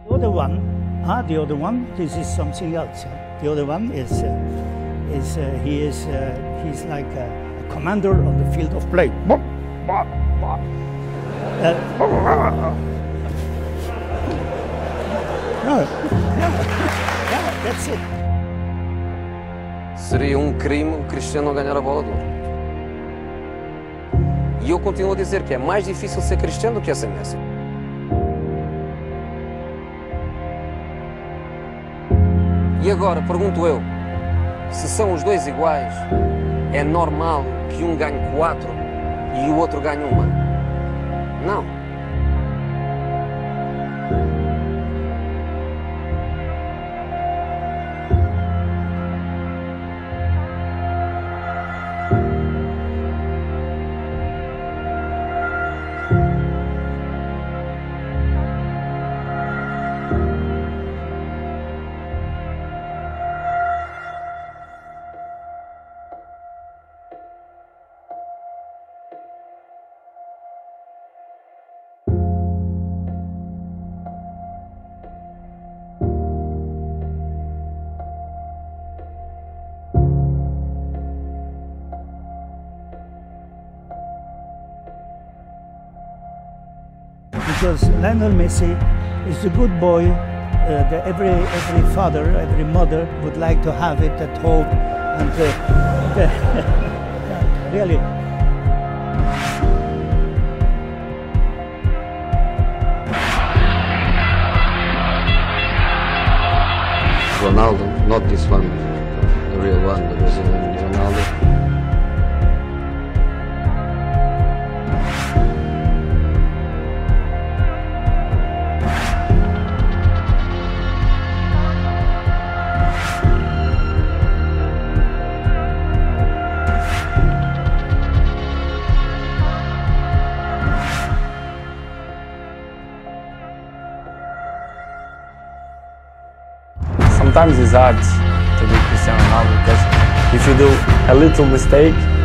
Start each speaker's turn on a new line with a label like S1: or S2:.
S1: The other one, this is something else. The other one he's like a commander on the field of play. That's it.
S2: Seria crime o Cristiano ganhar a bola de ouro. E eu continuo a dizer que é mais difícil ser Cristiano do que ser Messi. E agora, pergunto eu, se são os dois iguais, é normal que um ganhe 4 e o outro ganhe 1? Não.
S1: Because Lionel Messi is a good boy that every father, every mother would like to have it at home, and really.
S2: Ronaldo, not this one, the real one, the Brazilian Ronaldo.
S3: Sometimes it's hard to be Cristiano Ronaldo because if you do a little mistake,